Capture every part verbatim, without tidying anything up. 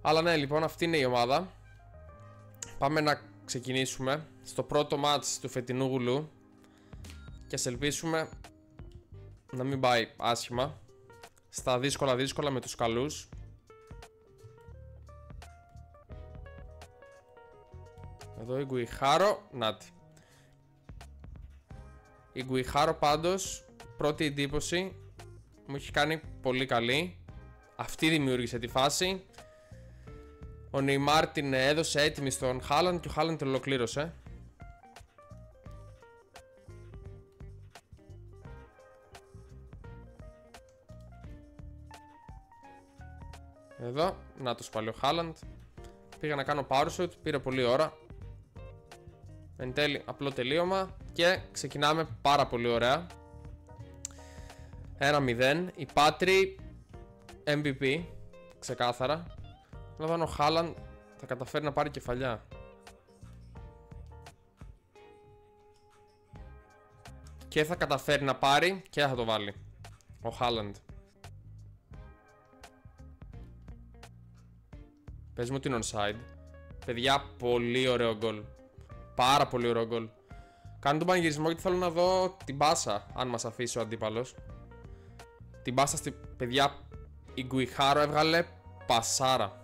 Αλλά ναι, λοιπόν, αυτή είναι η ομάδα. Πάμε να ξεκινήσουμε στο πρώτο μάτς του φετινού γουλού και ας ελπίσουμε να μην πάει άσχημα στα δύσκολα δύσκολα με τους καλούς. Εδώ η Γκουιχάρο, νάτι. Η Γκουιχάρο πάντως, πρώτη εντύπωση, μου έχει κάνει πολύ καλή. Αυτή δημιούργησε τη φάση. Ο Νεϊμάρ την έδωσε έτοιμη στον Χάλαντ και ο Χάλαντ την ολοκλήρωσε. Εδώ, να το πάλι ο Χάλαντ. Πήγα να κάνω power shoot, πήρε πολλή ώρα. Εν τέλει, απλό τελείωμα και ξεκινάμε πάρα πολύ ωραία. ένα μηδέν. Η Πάτρι εμ βι πι, ξεκάθαρα. Να δω αν ο Χάλαντ θα καταφέρει να πάρει κεφαλιά. Και θα καταφέρει να πάρει και θα το βάλει ο Χάλαντ. Πες μου την onside. Παιδιά, πολύ ωραίο γκολ. Πάρα πολύ ωραίο γκολ. Κάνω τον πανηγυρισμό γιατί θέλω να δω την μπάσα, αν μας αφήσει ο αντίπαλος. Την μπάσα στη... Παιδιά, η Γκουιχάρο έβγαλε πασάρα.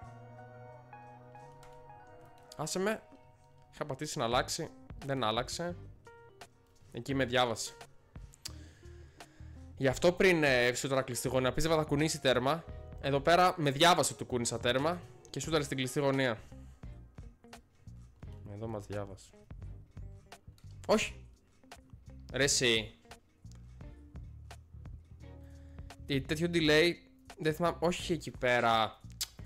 Άσε με. Είχα πατήσει να αλλάξει. Δεν άλλαξε. Εκεί με διάβασε. Γι' αυτό πριν ε, σούταρα κλειστή γωνία, πίστευα θα κουνήσει τέρμα. Εδώ πέρα με διάβασε ότι κούνησα τέρμα και σούταρε στην κλειστή γωνία. Εδώ μας διάβασε. Όχι. Ρε εσύ. Τι τέτοιο delay. Δεν θυμάμαι. Όχι εκεί πέρα.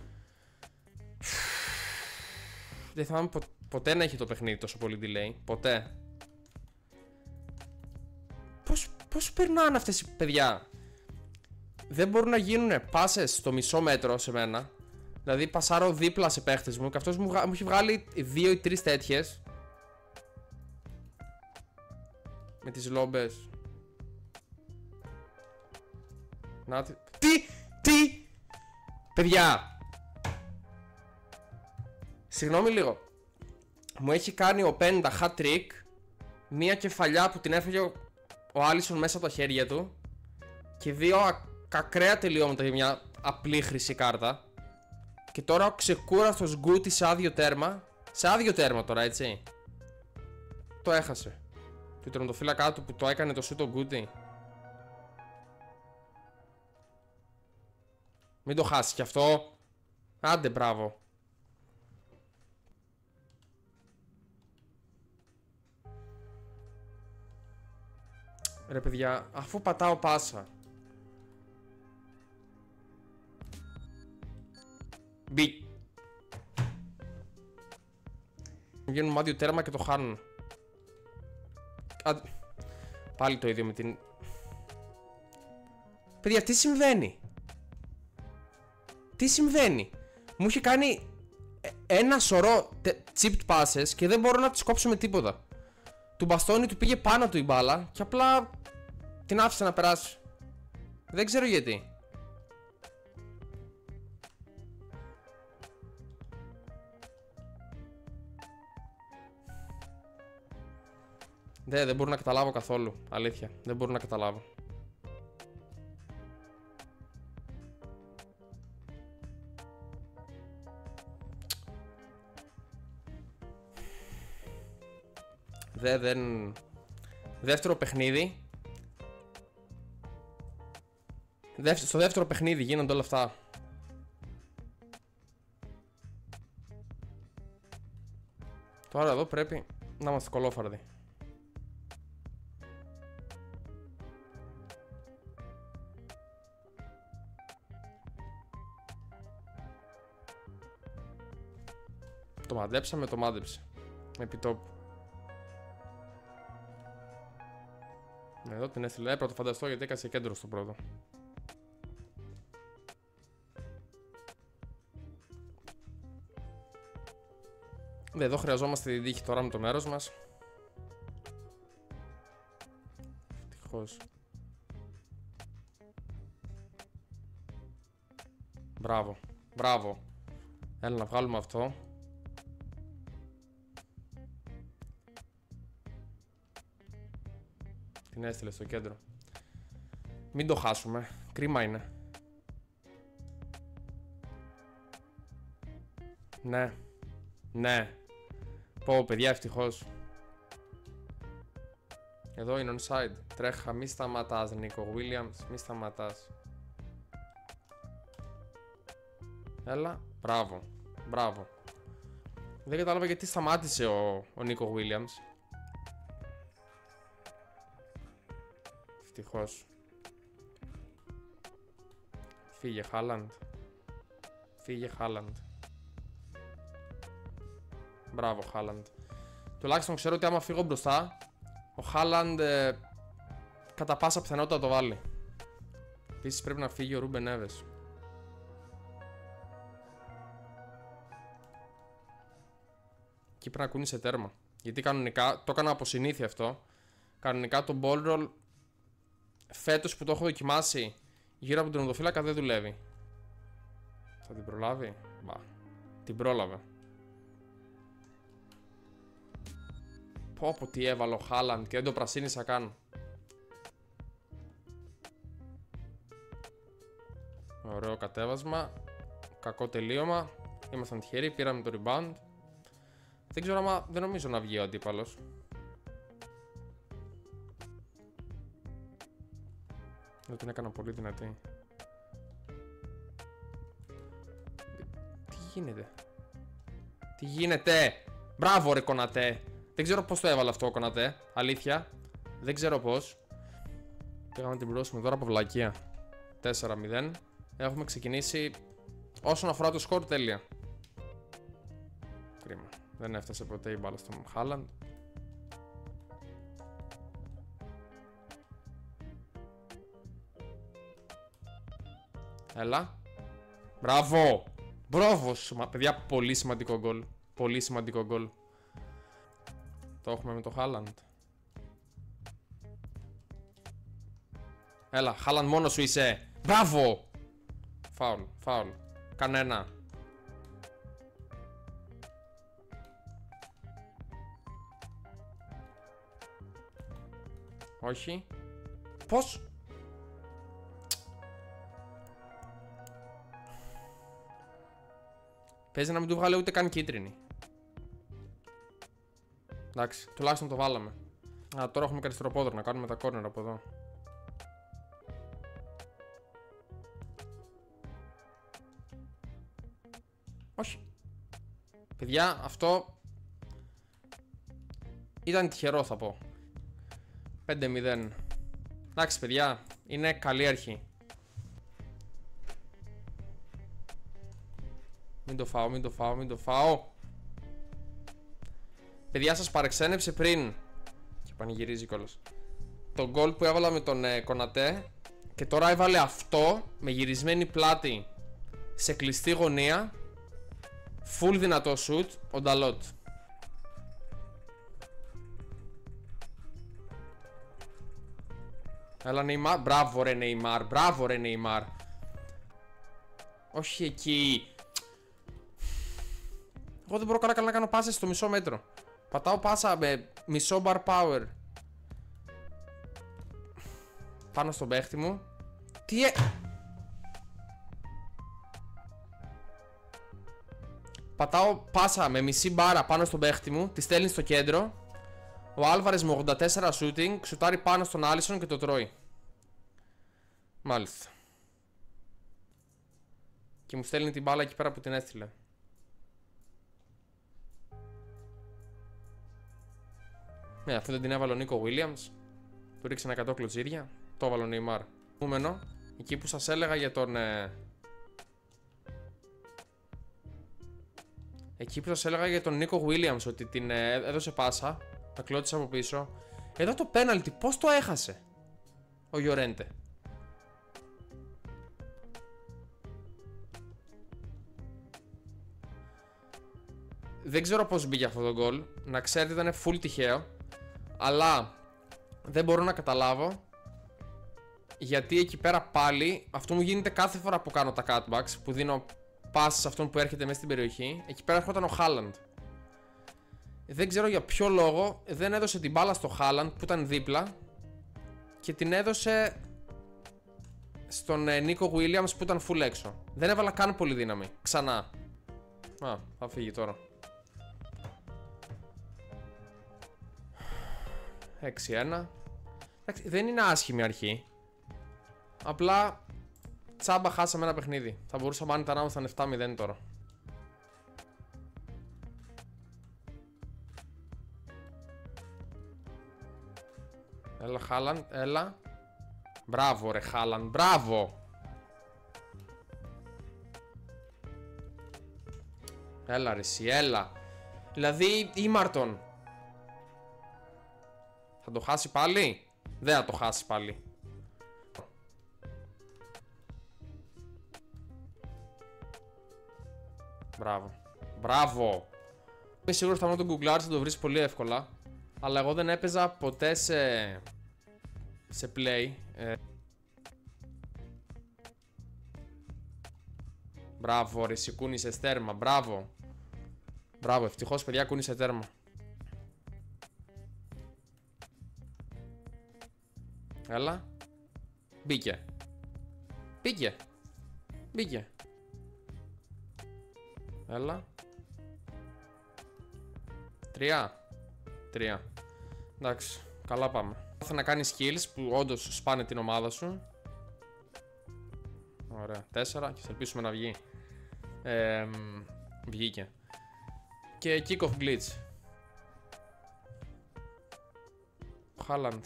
Δεν θυμάμαι πο ποτέ να έχει το παιχνίδι τόσο πολύ delay. Ποτέ. Πώς, πώς περνάνε αυτές οι παιδιά. Δεν μπορούν να γίνουν πάσες στο μισό μέτρο σε μένα. Δηλαδή πασάρω δίπλα σε παίχτες μου και αυτός μου, μου έχει βγάλει δύο ή τρεις τέτοιες. Με τις λόμπες. Να τι. Τι! Τι! Παιδιά! Συγγνώμη λίγο. Μου έχει κάνει ο πέντα hat trick. Μία κεφαλιά που την έφεγε ο, ο Άλισον μέσα από τα χέρια του. Και δύο ακραία τελειώματα για μια απλή χρυσή κάρτα. Και τώρα ο ξεκούραστος Γκούτι σε άδειο τέρμα. Σε άδειο τέρμα τώρα, έτσι. Το έχασε. Του τερματοφύλακα του που το έκανε το σούτο Γκούτι. Μην το χάσει κι αυτό. Άντε, μπράβο. Ρε παιδιά, αφού πατάω πάσα. Μπι. Βγαίνουν μάδιο τέρμα και το χάνουν. Α, πάλι το ίδιο με την... Παιδιά, τι συμβαίνει. Τι συμβαίνει. Μου είχε κάνει ένα σωρό chipped passes και δεν μπορώ να τις κόψω με τίποτα. Του μπαστόνι του πήγε πάνω του η μπάλα και απλά την άφησε να περάσει. Δεν ξέρω γιατί. Δεν, δεν μπορώ να καταλάβω καθόλου. Αλήθεια, δεν μπορώ να καταλάβω. Δε, δεν... Δεύτερο παιχνίδι. Δεύτερο, στο δεύτερο παιχνίδι γίνονται όλα αυτά. Τώρα εδώ πρέπει να είμαστε κολόφαρδοι. Το μαντέψαμε, το μάντεψε. Επί τόπου. Εδώ την έστειλε. Έπρεπε να το φανταστώ γιατί έκασε κέντρο στο πρώτο. Δε, εδώ χρειαζόμαστε την τύχη τώρα με το μέρος μας. Ευτυχώς. Μπράβο. Μπράβο. Έλα να βγάλουμε αυτό. Την έστειλε στο κέντρο. Μην το χάσουμε. Κρίμα είναι. Ναι. Ναι. Πω παιδιά, ευτυχώς. Εδώ είναι onside. Τρέχα, μη σταματάς Νίκο Williams. Μη σταματάς. Έλα. Μπράβο. Μπράβο. Δεν κατάλαβα γιατί σταμάτησε ο, ο Νίκο Williams. Ευτυχώς. Φύγε Χάλαντ. Φύγε Χάλαντ. Μπράβο Χάλαντ. Τουλάχιστον ξέρω ότι άμα φύγω μπροστά, ο Χάλαντ ε, κατά πάσα πιθανότητα το βάλει. Επίσης πρέπει να φύγει ο Ρούμπεν Νέβες. Και πρέπει να κουνήσει τέρμα. Γιατί κανονικά, το έκανα από συνήθεια αυτό. Κανονικά το ball roll φέτος που το έχω δοκιμάσει γύρω από τον τερματοφύλακα δεν δουλεύει. Θα την προλάβει? Μπα. Την πρόλαβε. Πω πω τι έβαλε ο Χάλαντ και δεν το πρασίνισα καν. Ωραίο κατέβασμα. Κακό τελείωμα. Ήμασταν τυχεροί, πήραμε το rebound. Δεν ξέρω άμα, δεν νομίζω να βγει ο αντίπαλος. Δεν την έκανα πολύ δυνατή. Τι γίνεται? Τι γίνεται? Μπράβο ρε Κονατέ. Δεν ξέρω πώς το έβαλε αυτό ο Κονατέ. Αλήθεια. Δεν ξέρω πώς. Πήγαμε να την πληρώσουμε τώρα από βλακεία. τέσσερα μηδέν. Έχουμε ξεκινήσει όσον αφορά το σκορ τέλεια. Κρίμα. Δεν έφτασε ποτέ η μπάλα στον Χάλαντ. Έλα. Μπράβο. Μπράβο. Παιδιά, πολύ σημαντικό γκολ. Πολύ σημαντικό γκολ. Το έχουμε με το Χάλαντ. Έλα, Χάλαντ μόνος σου είσαι. Μπράβο. Φάουλ, φάουλ. Κανένα. Όχι. Πώς? Παίζει να μην του βγάλε ούτε καν κίτρινη. Εντάξει, τουλάχιστον το βάλαμε. Α, τώρα έχουμε αριστεροπόδρο να κάνουμε τα κόρνερ από εδώ. Όχι. Παιδιά, αυτό ήταν τυχερό θα πω. πέντε μηδέν. Εντάξει παιδιά, είναι καλή αρχή. Μην το φάω, μην το φάω, μην το φάω. Παιδιά, σας παρεξένεψε πριν. Και πανηγυρίζει κιόλας. Το γκολ που έβαλα με τον ε, Κονατέ. Και τώρα έβαλε αυτό με γυρισμένη πλάτη σε κλειστή γωνία. Full δυνατό shoot ο Νταλότ. Έλα Νεϊμάρ. Μπράβο ρε Νεϊμάρ. Μπράβο ρε Νεϊμάρ. Όχι εκεί. Εγώ δεν μπορώ καλά καλά να κάνω πάσες στο μισό μέτρο. Πατάω πάσα με μισό bar power πάνω στον παίχτη μου. Τι ε... Πατάω πάσα με μισή μπάρα πάνω στον παίχτη μου. Τη στέλνει στο κέντρο. Ο Άλβαρες με ογδόντα τέσσερα shooting ξουτάρει πάνω στον Άλισον και το τρώει. Μάλιστα. Και μου στέλνει την μπάλα εκεί πέρα που την έστειλε. Ναι, αυτό δεν την έβαλε ο Νίκο Williams. Του ρίξε ένα εκατό κλωτσίρια. Το έβαλε ο Νεϊμάρ.Ούμενο, εκεί που σας έλεγα για τον... Ε... Εκεί που σας έλεγα για τον Νίκο Williams ότι την ε, έδωσε πάσα. Τα κλώτησε από πίσω. Εδώ το πέναλτι, πώς το έχασε ο Γιορέντε? Δεν ξέρω πώς μπήκε αυτό το γκολ. Να ξέρετε ήταν full τυχαίο. Αλλά δεν μπορώ να καταλάβω γιατί εκεί πέρα πάλι αυτό μου γίνεται κάθε φορά που κάνω τα cutbacks, που δίνω pass σε αυτόν που έρχεται μέσα στην περιοχή. Εκεί πέρα έρχονταν ο Χάλαντ. Δεν ξέρω για ποιο λόγο δεν έδωσε την μπάλα στο Χάλαντ που ήταν δίπλα και την έδωσε στον Νίκο Williams που ήταν full έξω. Δεν έβαλα καν πολύ δύναμη. Ξανά. Α, θα φύγει τώρα. έξι ένα. Εντάξει, δεν είναι άσχημη αρχή. Απλά τσάμπα χάσαμε ένα παιχνίδι. Θα μπορούσαμε αν ήταν άμεσαν επτά μηδέν τώρα. Έλα Χάλαντ, έλα. Μπράβο ρε Χάλαντ, μπράβο. Έλα ρε εσύ, έλα. Δηλαδή ήμαρτον. Θα το χάσει πάλι? Δεν θα το χάσει πάλι. Μπράβο. Μπράβο. Είμαι σίγουρος ότι θα τον γκουγκλάρεις θα το βρεις πολύ εύκολα. Αλλά εγώ δεν έπαιζα ποτέ σε, σε play. Ε... Μπράβο ρε εσύ, κούνησες τέρμα. Μπράβο. Μπράβο, ευτυχώς παιδιά κούνησε τέρμα. Έλα. Μπήκε. Μπήκε. Μπήκε. Έλα. Τρία. Τρία. Εντάξει, καλά πάμε. Θα να κάνει skills που όντως σπάνε την ομάδα σου. Ωραία. Τέσσερα και θα ελπίσουμε να βγει. Ε, βγήκε. Και kick off glitch. Χάλαντ.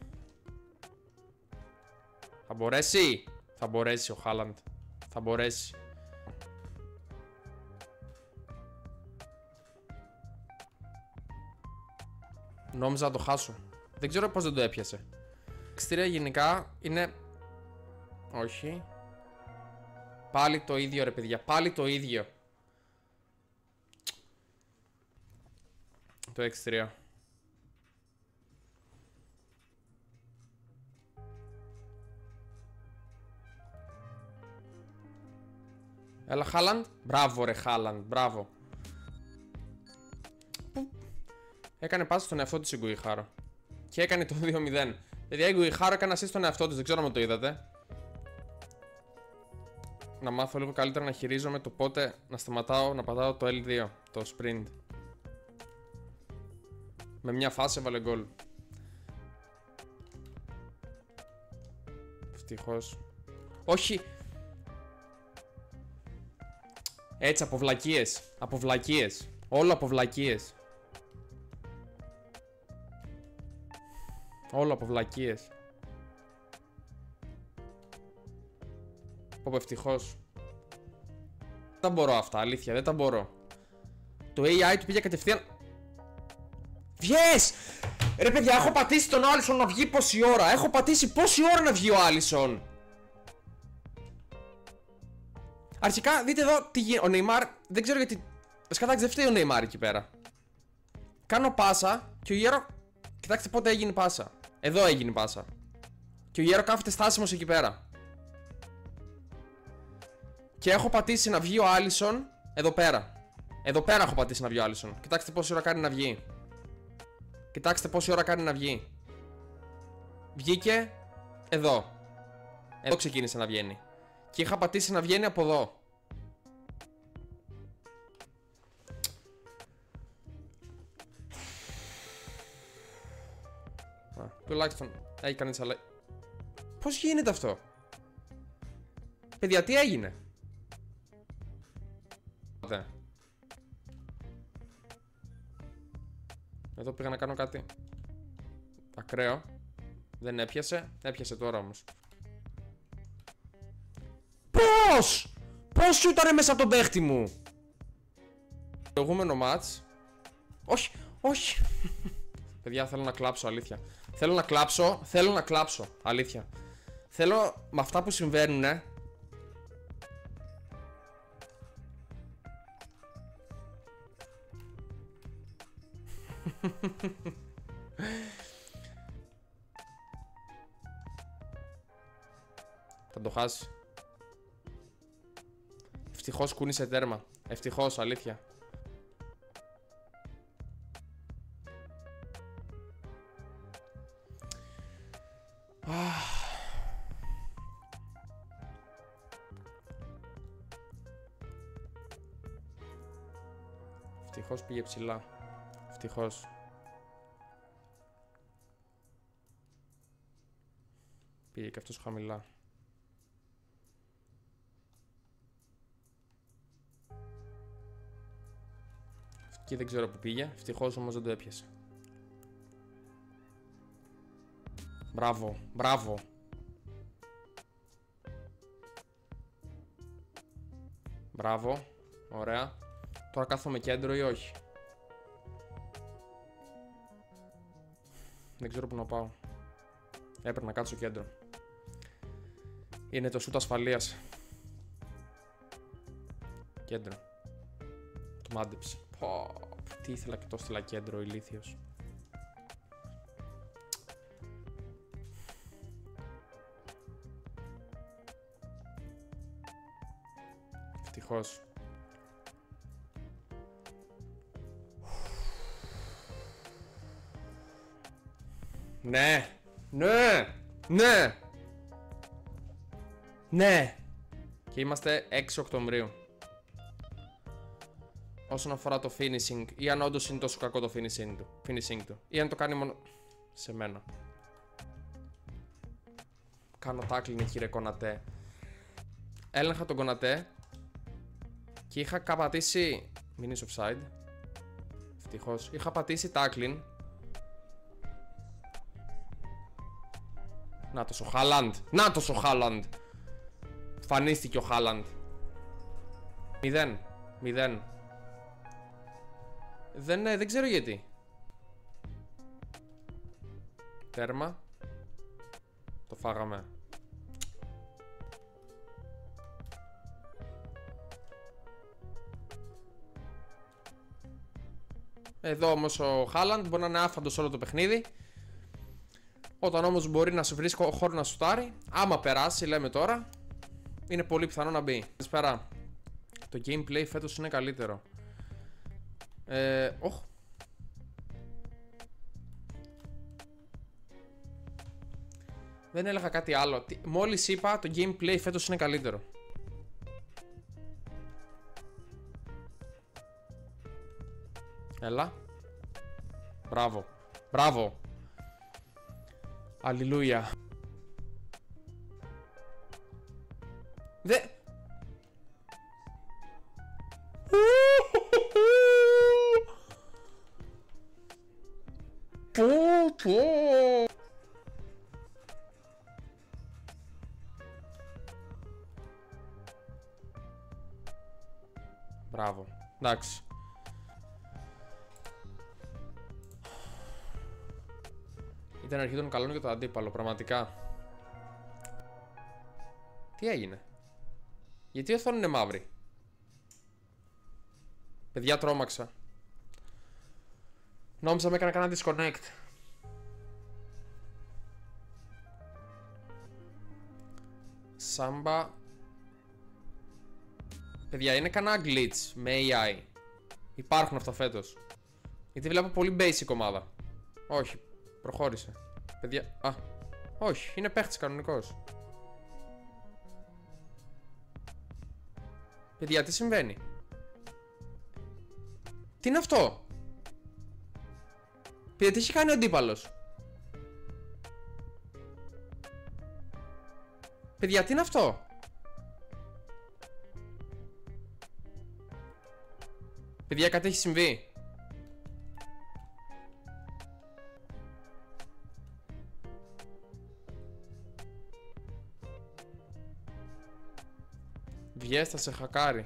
Θα μπορέσει. Θα μπορέσει ο Χάλαντ. Θα μπορέσει. Νόμιζα να το χάσω. Δεν ξέρω πως δεν το έπιασε. Εξτήρια γενικά είναι... Όχι. Πάλι το ίδιο ρε παιδιά. Πάλι το ίδιο. Το έξι τρία. Έλα Χάλαντ. Μπράβο ρε Χάλαντ. Μπράβο. Έκανε πάσα στον εαυτό της η Γκουιχάρο. Και έκανε το δύο μηδέν. Παιδιά η Γκουιχάρο έκανε assist στον εαυτό της. Δεν ξέρω αν το είδατε. Να μάθω λίγο καλύτερα να χειρίζομαι το πότε να σταματάω να πατάω το ελ δύο. Το sprint. Με μια φάση έβαλε γκολ. Ευτυχώς. Όχι. Έτσι από βλακίες. Από βλακίες. Όλο από βλακίες. Όλο από βλακίες. Πω ευτυχώς. Δεν τα μπορώ αυτά, αλήθεια, δεν τα μπορώ. Το έι άι του πήγε κατευθείαν. Βγες! Ρε παιδιά, έχω πατήσει τον Άλισον να βγει πόση ώρα. Έχω πατήσει πόση ώρα να βγει ο Άλισον. Αρχικά, δείτε εδώ τι γίνεται. Ο Νεϊμάρ, δεν ξέρω γιατί. Σκατάξει, δεν φταίει ο Νεϊμάρ εκεί πέρα. Κάνω πάσα και ο Γέρο. Κοιτάξτε πότε έγινε πάσα. Εδώ έγινε πάσα. Και ο Γέρο κάθεται στάσιμος εκεί πέρα. Και έχω πατήσει να βγει ο Άλισον εδώ πέρα. Εδώ πέρα έχω πατήσει να βγει ο Άλισον. Κοιτάξτε πόση ώρα κάνει να βγει. Κοιτάξτε πόση ώρα κάνει να βγει. Βγήκε εδώ. Εδώ ξεκίνησε να βγαίνει. Και είχα πατήσει να βγαίνει από εδώ. Α, τουλάχιστον έχει κανείς αλλά... Πώς γίνεται αυτό? Παιδιά, τι έγινε? Δε. Εδώ πήγα να κάνω κάτι ακραίο. Δεν έπιασε. Έπιασε τώρα όμως. Πώς! Πώς σου ήτανε μέσα τον παίχτη μου? Προηγούμενο μάτς. Όχι, όχι. Παιδιά, θέλω να κλάψω, αλήθεια. Θέλω να κλάψω, θέλω να κλάψω, αλήθεια. Θέλω με αυτά που συμβαίνουνε. Θα το χάσει. Ευτυχώς κούνησε τέρμα. Ευτυχώς, αλήθεια. Ευτυχώς πήγε ψηλά. Ευτυχώς. Πήγε και αυτός χαμηλά. Και δεν ξέρω που πήγε. Ευτυχώς όμως δεν το έπιασε. Μπράβο, μπράβο. Μπράβο, ωραία. Τώρα κάθομαι κέντρο ή όχι? Δεν ξέρω που να πάω. Έπρεπε να κάτσω κέντρο. Είναι το σούτ ασφαλείας. Κέντρο. Το μάντεψε. Πω, τι ήθελα και το στείλα κέντρο, ηλίθιος. Ευτυχώς. Ναι, ναι, ναι, ναι. Και είμαστε έξι Οκτωβρίου. Όσον αφορά το finishing, ή αν όντως είναι τόσο κακό το finishing του, finishing του, ή αν το κάνει μόνο σε μένα. Κάνω tackling εκεί ρε Κονατέ. Έλεγχα τον Κονατέ και είχα καπατήσει. Μην είσαι offside. Ευτυχώς. Είχα πατήσει tackling. Νάτος ο Χάλαντ. Νάτος ο Χάλαντ. Φανίστηκε ο Χάλαντ. Μηδέν. Μηδέν. Δεν, δεν ξέρω γιατί. Τέρμα. Το φάγαμε. Εδώ όμως ο Χάλαντ μπορεί να είναι άφαντος όλο το παιχνίδι. Όταν όμως μπορεί να σου βρίσκει χώρο να σουτάρει, άμα περάσει, λέμε τώρα, είναι πολύ πιθανό να μπει. Καλησπέρα. Το gameplay φέτος είναι καλύτερο. Ε, όχ. Δεν έλεγα κάτι άλλο. Μόλις είπα το gameplay φέτος είναι καλύτερο. Έλα. Μπράβο. Μπράβο. Αλληλούια. Δε... Πω πω. Μπράβο. Εντάξει. Ήταν αρχή των καλών για το αντίπαλο, πραγματικά. Τι έγινε? Γιατί η οθόνη είναι μαύρη? Παιδιά, τρόμαξα. Νόμιζα με έκανα κανένα disconnect. Σάμπα. Παιδιά, είναι κανένα glitch με έι άι? Υπάρχουν αυτά φέτος? Γιατί βλέπω πολύ basic ομάδα. Όχι, προχώρησε. Παιδιά, α, όχι, είναι παίχτης κανονικός. Παιδιά, τι συμβαίνει? Τι είναι αυτό? Παιδιά, τι έχει κάνει ο αντίπαλος? Παιδιά, τι είναι αυτό? Παιδιά, κάτι έχει συμβεί. Βγες, θα σε χακάρει.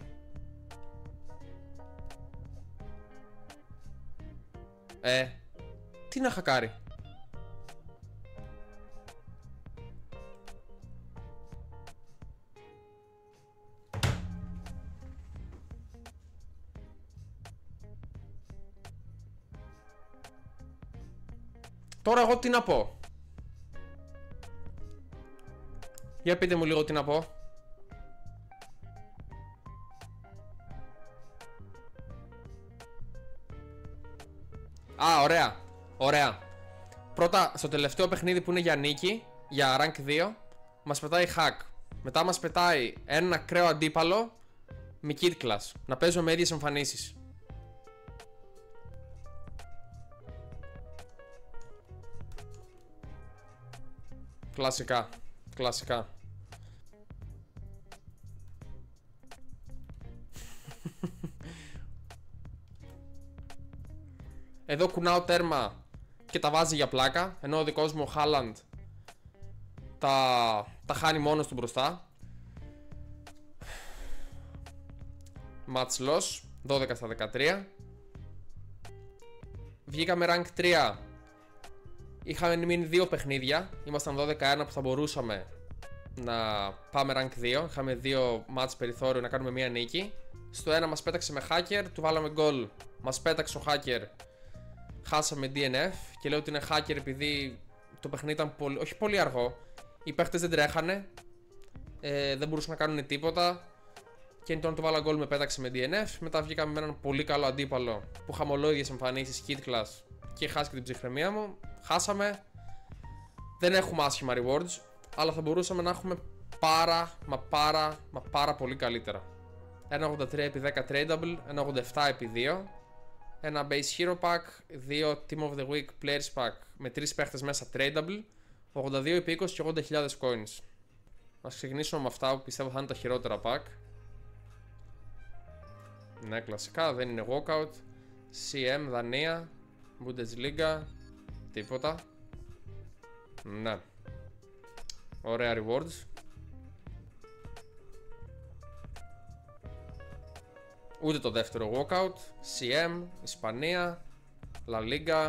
Ε, τι να χακάρει? Τώρα εγώ τι να πω? Για πείτε μου λίγο τι να πω. Α, ωραία. Ωραία. Πρώτα, στο τελευταίο παιχνίδι που είναι για νίκη, για rank δύο, μας πετάει hack. Μετά μας πετάει ένα ακραίο αντίπαλο με kit class. Να παίζουμε με ίδιες εμφανίσεις. Κλασικά. Κλασικά. Εδώ κουνάω τέρμα και τα βάζει για πλάκα, ενώ ο δικός μου ο Χάλαντ τα, τα χάνει μόνος του μπροστά. Match loss, δώδεκα στα δεκατρία. Βγήκαμε rank τρία. Είχαμε μείνει δύο παιχνίδια. Ήμασταν δώδεκα ένα που θα μπορούσαμε να πάμε rank δύο. Είχαμε δύο match περιθώριο να κάνουμε μία νίκη. Στο ένα μας πέταξε με hacker, του βάλαμε goal. Μας πέταξε ο hacker, χάσαμε ντι εν εφ. Και λέω ότι είναι hacker επειδή το παιχνίδι ήταν πολύ, όχι πολύ αργό. Οι παίχτες δεν τρέχανε, ε, δεν μπορούσαν να κάνουν τίποτα. Και όταν του βάλα goal με πέταξε με ντι εν εφ. Μετά βγήκαμε με έναν πολύ καλό αντίπαλο που είχαμε ολόιδιες εμφανίσεις, kit class, και χάσει και την ψυχραιμία μου. Χάσαμε. Δεν έχουμε άσχημα rewards, αλλά θα μπορούσαμε να έχουμε πάρα μα πάρα μα πάρα πολύ καλύτερα. Ένα ογδόντα τρία επί δέκα tradable, ένα ογδόντα επτά επί δύο, ένα base hero pack, δύο team of the week players pack με τρεις παίχτες μέσα tradable, ογδόντα δύο επί είκοσι και ογδόντα χιλιάδες coins. Ας ξεκινήσουμε με αυτά που πιστεύω θα είναι τα χειρότερα pack. Ναι, κλασικά, δεν είναι walkout. σι εμ, Δανία, Bundesliga, τίποτα. Ναι. Ωραία rewards. Ούτε το δεύτερο walkout. σι εμ, Ισπανία, La Liga,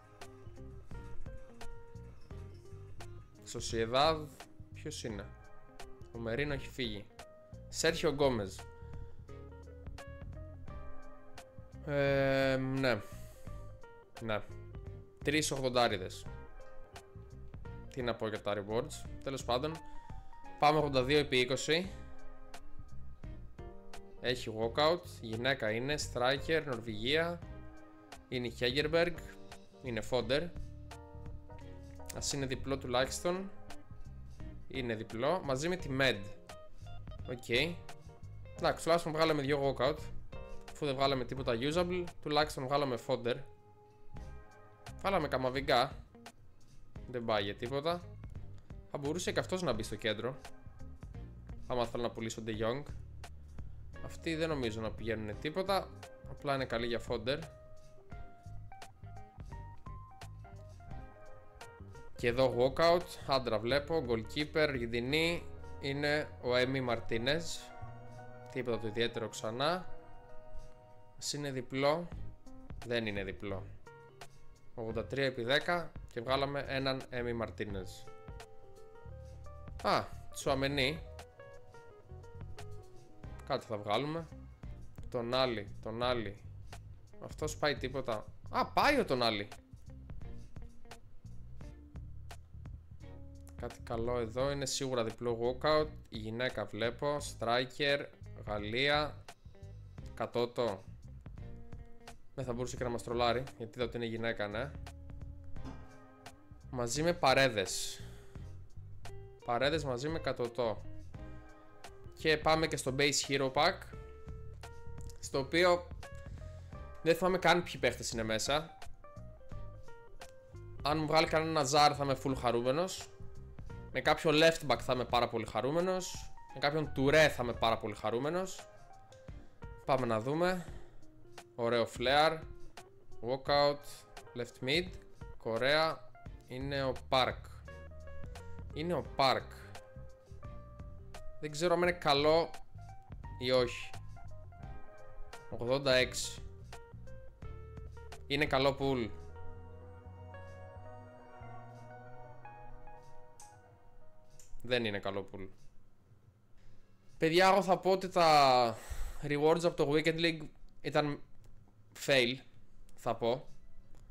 Sociedad. Ποιος είναι? Ο Μερίνο έχει φύγει. Σέρχιο Γκόμεζ. Ε, ναι. Ναι. Τρεις ογδοντάριδες. Τι να πω για τα rewards. Τέλος πάντων, πάμε ογδόντα δύο επί είκοσι. Έχει walkout. Γυναίκα είναι. Striker. Νορβηγία. Είναι η Hegerberg. Είναι fodder. Ας είναι διπλό τουλάχιστον. Είναι διπλό. Μαζί με τη Med. Οκ. Okay. Εντάξει, τουλάχιστον βγάλαμε δύο walkout. Αφού δεν βγάλαμε τίποτα usable, τουλάχιστον βγάλαμε fodder. Βάλαμε καμαβιγκά. Δεν πάει για τίποτα. Θα μπορούσε και αυτός να μπει στο κέντρο. Άμα θέλω να πουλήσω De Jong. Αυτοί δεν νομίζω να πηγαίνουν τίποτα. Απλά είναι καλή για fodder. Και εδώ walkout. Άντρα βλέπω. Goalkeeper. Αργεντινή. Είναι ο Έμι Μαρτίνεζ. Τίποτα το ιδιαίτερο ξανά. Ας είναι διπλό. Δεν είναι διπλό. ογδόντα τρία επί δέκα και βγάλαμε έναν Έμι Μαρτίνεζ. Α, Τσουαμενί. Κάτι θα βγάλουμε. Τον άλλη, τον άλλη. Αυτός πάει τίποτα. Α, πάει ο τον άλλη. Κάτι καλό εδώ. Είναι σίγουρα διπλό walkout. Η γυναίκα βλέπω. Striker. Γαλλία. Κατώτο. Δεν θα μπορούσε και να μας τρολάρει, γιατί είδα ότι είναι γυναίκα, ναι. Μαζί με παρέδες. Παρέδες μαζί με κατωτό. Και πάμε και στο base hero pack, στο οποίο δεν θυμάμαι καν ποιοι παίχτες είναι μέσα. Αν μου βγάλει κανένα Ζάρ θα είμαι full χαρούμενος. Με κάποιο left back θα είμαι πάρα πολύ χαρούμενος. Με κάποιον Touré θα είμαι πάρα πολύ χαρούμενος. Πάμε να δούμε. Ωραίο flare. Walkout. Left mid. Κορέα. Είναι ο Park. Είναι ο Park. Δεν ξέρω αν είναι καλό ή όχι. ογδόντα έξι. Είναι καλό pool. Δεν είναι καλό pool. Παιδιά, εγώ θα πω ότι τα rewards από το Weekend League ήταν fail, θα πω.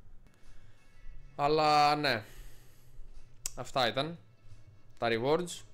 Αλλά ναι, αυτά ήταν τα rewards.